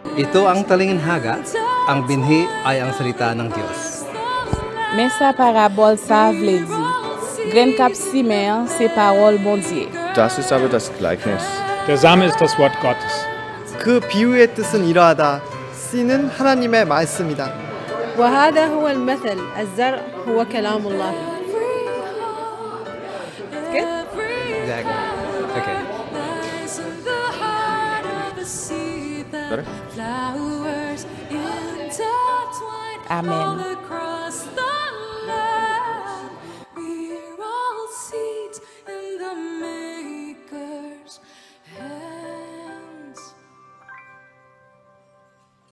Ito ang talinganhaga, ang binhi ay ang salita ng Diyos. Mais sa parabole sa vle di, gren kap simen se parol bon Dieu. Das ist aber das Gleichnis. Der Same ist das Wort Gottes. 그 비유의 뜻은 이러하다. 씨는 하나님의 말씀이다. وهذا هو المثل الزرع هو كلام الله. Exactly. Okay. Better? Amen.